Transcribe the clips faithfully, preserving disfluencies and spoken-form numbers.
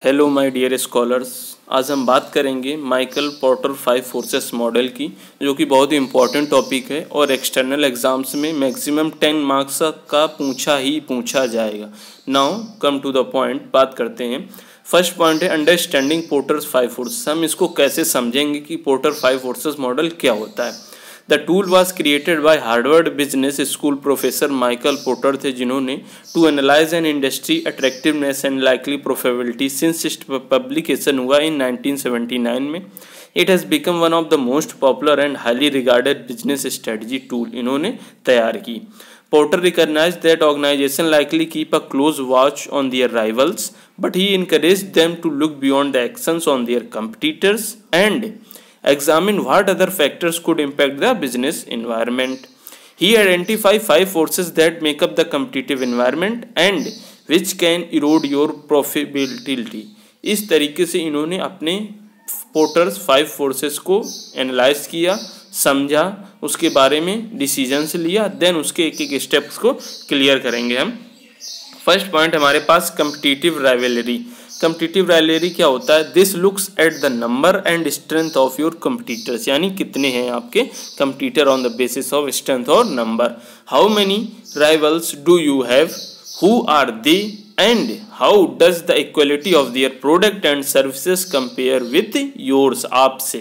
Hello my dear scholars, आज हम बात करेंगे Michael Porter five forces model की, जो कि बहुत ही इम्पोर्टेंट टॉपिक है और एक्सटर्नल एग्जाम्स में मैक्सिमम टेन मार्क्स का पूछा ही पूछा जाएगा। Now come to the point, बात करते हैं। फर्स्ट पॉइंट है अंडरस्टैंडिंग पोर्टर्स फाइव फोर्सेस। हम इसको कैसे समझेंगे कि पोर्टर फाइव फोर्सेस मॉडल क्या होता है। The tool was created by Harvard business school professor Michael Porter थे, जिन्होंने to analyse an industry attractiveness and likely profitability since its publication हुआ इन नाइनटीन सेवेंटी नाइन में। It has become one of the most popular and highly regarded business strategy tool इन्होंने तैयार की। Porter recognized that organizations likely keep a close watch on their rivals, but he encouraged them to look beyond the actions on their competitors and examine what other factors could impact the business environment. He identified five forces that make up the competitive environment and which can erode your profitability. इस तरीके से इन्होंने अपने Porter's five forces को analyse किया, समझा, उसके बारे में डिसीजंस लिया, देन उसके एक एक स्टेप्स को क्लियर करेंगे हम। फर्स्ट पॉइंट हमारे पास कम्पिटिटिव राइवलरी। कम्पिटिटिव राइवलरी क्या होता है? This looks at the number and strength of your competitors, यानी कितने हैं आपके competitor on the basis of strength और number. How many rivals do you have, who are they and how does the equality of their product and services compare with yours? आपसे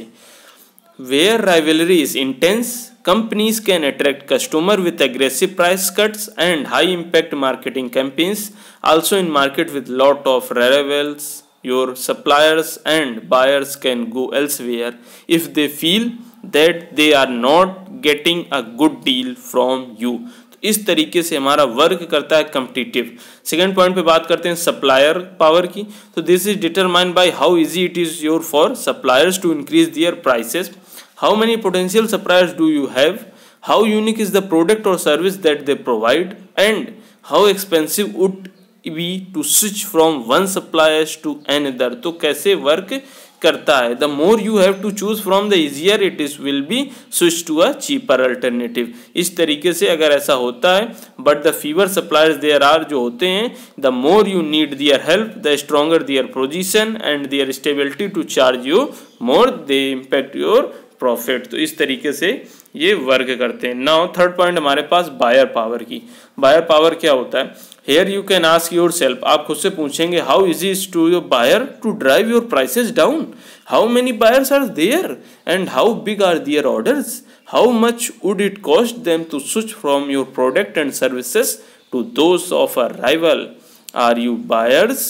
where rivalry is intense, companies can attract customer with aggressive price cuts and high impact marketing campaigns. Also in market with lot of rivals, your suppliers and buyers can go elsewhere if they feel that they are not getting a good deal from you. इस तरीके से हमारा work करता है competitive. Second point पे बात करते हैं सप्लायर पावर की। तो this is determined by how easy it is your for suppliers to increase their prices, how many potential suppliers do you have, how unique is the product और service that they provide and how expensive would be to switch from one suppliers to another. तो कैसे work करता है? The more you have to choose from the easier it is will be switch to a cheaper alternative. इस तरीके से अगर ऐसा होता है, but the fewer suppliers there are, जो होते हैं, the more you need their help the stronger their position and their stability to charge you more, they impact your profit. तो इस तरीके से ये वर्क करते हैं। नाउ थर्ड पॉइंट हमारे पास बायर पावर की। बायर पावर क्या होता है? Here you can ask yourself, आप खुद से पूछेंगे, how easy is to your buyer to drive your prices down? How many buyers are there and how big are their orders? How much would it cost them to switch from your product and services to those of a rival? Are you buyers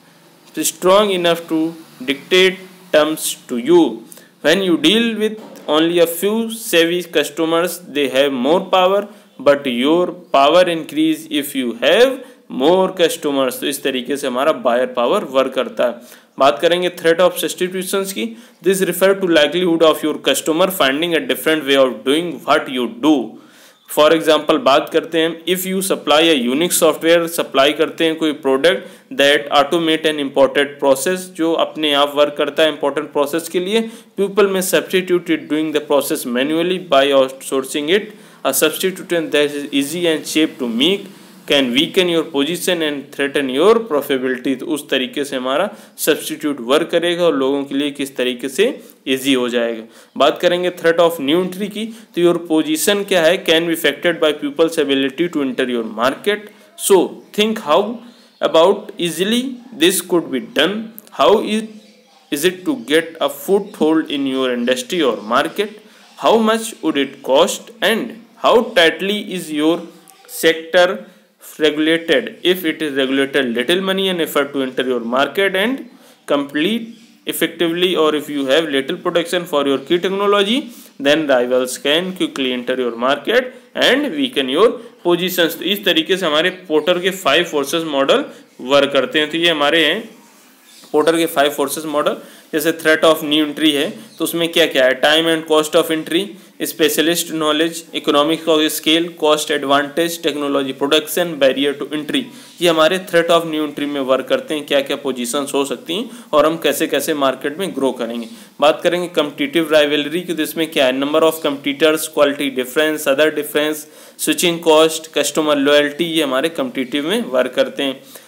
strong enough to dictate terms to you? When you deal with only a few savvy customers, they have more power, but your power increase if you have more customers. तो इस तरीके से हमारा buyer power work करता है। बात करेंगे threat of substitutions की। This refer to livelihood of your customer finding a different way of doing what you do. For example बात करते हैं, if you supply a unique software, supply करते हैं कोई product that automate an important process, जो अपने आप work करता है इंपॉर्टेंट प्रोसेस के लिए, पीपल में substituted doing the process manually by outsourcing it. A substituent that is easy and cheap to make can weaken your position and threaten your profitability। तो उस तरीके से हमारा सब्स्टिट्यूट वर्क करेगा और लोगों के लिए किस तरीके से इजी हो जाएगा। बात करेंगे थ्रेट ऑफ न्यू एंट्री की। तो योर पोजीशन क्या है? Can be affected by people's ability to enter your market. So think how about easily this could be done. How is is it to get a foot hold in your industry और market? How much would it cost and how tightly is your sector regulated? If it is regulated, little money and effort to enter your market and complete effectively, or if you have little protection for your key technology, then rivals can quickly enter your market and weaken your positions। तो इस तरीके से हमारे porter के five forces model work करते हैं। तो ये हमारे हैं पोर्टर के फाइव फोर्सेस मॉडल। जैसे थ्रेट ऑफ न्यू एंट्री है, तो उसमें क्या क्या है? Time and cost of entry, specialist knowledge, economic of scale, cost advantage, technology production, barrier to entry. ये हमारे थ्रेट ऑफ न्यू एंट्री में वर्क करते हैं। क्या क्या पोजीशंस हो सकती हैं और हम कैसे कैसे मार्केट में ग्रो करेंगे। बात करेंगे कम्पिटिटिव राइवलरी की। तो इसमें क्या है? Number of competitors, quality difference, other difference, switching cost, customer loyalty, ये हमारे कम्पिटिटिव में वर्क करते हैं।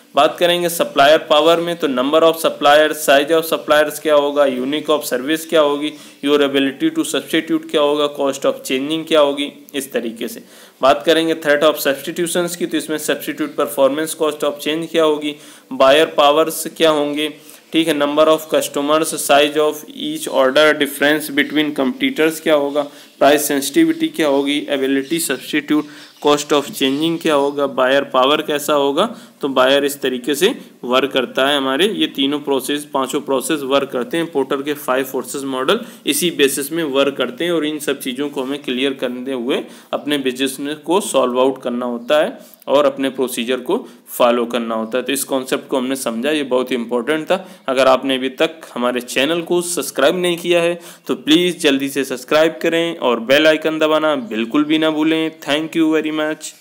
बात करेंगे सप्लायर पावर में, तो number of supplier, size of suppliers क्या होगा, यूनिक ऑफ सर्विस क्या होगी, योर एबिलिटी टू सब्सटीट्यूट क्या होगा, कॉस्ट ऑफ चेंजिंग क्या होगी, इस तरीके से। बात करेंगे थ्रेट ऑफ सब्सटीट्यूशंस की, तो इसमें substitute performance, cost of change क्या होगी, बायर पावर्स क्या होंगे, ठीक है, number of customers, size of each order, difference between competitors क्या होगा, प्राइस सेंसिटिविटी क्या होगी, ability substitute, cost of changing क्या होगा, बायर पावर कैसा होगा। तो बायर इस तरीके से वर्क करता है, हमारे ये तीनों प्रोसेस, पांचों प्रोसेस वर्क करते हैं। पोर्टर के फाइव फोर्सेस मॉडल इसी बेसिस में वर्क करते हैं और इन सब चीज़ों को हमें क्लियर करते हुए अपने बिजनेस को सॉल्व आउट करना होता है और अपने प्रोसीजर को फॉलो करना होता है। तो इस कॉन्सेप्ट को हमने समझा, ये बहुत ही इंपॉर्टेंट था। अगर आपने अभी तक हमारे चैनल को सब्सक्राइब नहीं किया है तो प्लीज़ जल्दी से सब्सक्राइब करें और बेल आइकन दबाना बिल्कुल भी ना भूलें। Thank you very much.